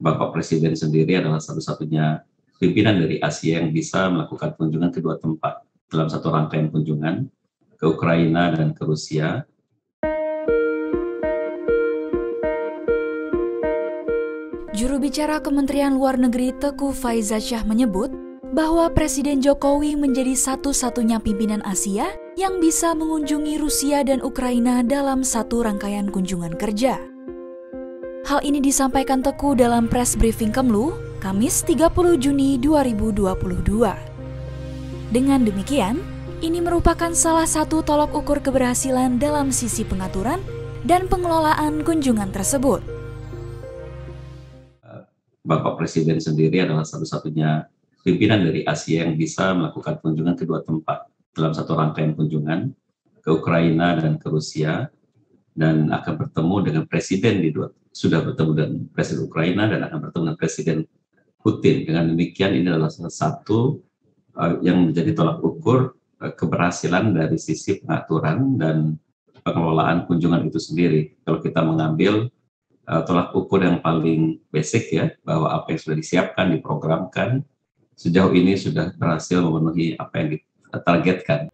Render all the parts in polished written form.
Bapak Presiden sendiri adalah satu-satunya pimpinan dari Asia yang bisa melakukan kunjungan ke dua tempat dalam satu rangkaian kunjungan ke Ukraina dan ke Rusia. Juru bicara Kementerian Luar Negeri Teuku Faizasyah menyebut bahwa Presiden Jokowi menjadi satu-satunya pimpinan Asia yang bisa mengunjungi Rusia dan Ukraina dalam satu rangkaian kunjungan kerja. Hal ini disampaikan Teuku dalam press briefing Kemlu, Kamis 30 Juni 2022. Dengan demikian, ini merupakan salah satu tolok ukur keberhasilan dalam sisi pengaturan dan pengelolaan kunjungan tersebut. Bapak Presiden sendiri adalah satu-satunya pimpinan dari Asia yang bisa melakukan kunjungan ke dua tempat dalam satu rangkaian kunjungan ke Ukraina dan ke Rusia, dan akan bertemu dengan presiden sudah bertemu dengan presiden Ukraina dan akan bertemu dengan presiden Putin. Dengan demikian, ini adalah salah satu yang menjadi tolak ukur keberhasilan dari sisi pengaturan dan pengelolaan kunjungan itu sendiri. Kalau kita mengambil tolak ukur yang paling basic ya, bahwa apa yang sudah disiapkan, diprogramkan, sejauh ini sudah berhasil memenuhi apa yang ditargetkan.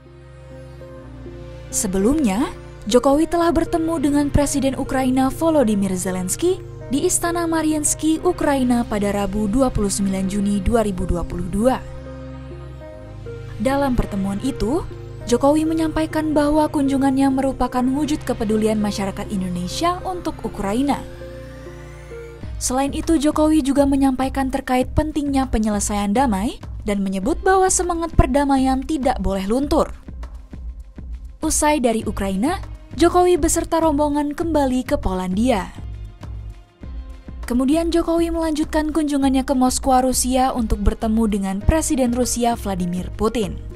Sebelumnya, Jokowi telah bertemu dengan Presiden Ukraina Volodymyr Zelensky di Istana Mariinsky, Ukraina pada Rabu 29 Juni 2022. Dalam pertemuan itu, Jokowi menyampaikan bahwa kunjungannya merupakan wujud kepedulian masyarakat Indonesia untuk Ukraina. Selain itu, Jokowi juga menyampaikan terkait pentingnya penyelesaian damai dan menyebut bahwa semangat perdamaian tidak boleh luntur. Usai dari Ukraina, Jokowi beserta rombongan kembali ke Polandia. Kemudian Jokowi melanjutkan kunjungannya ke Moskwa, Rusia untuk bertemu dengan Presiden Rusia Vladimir Putin.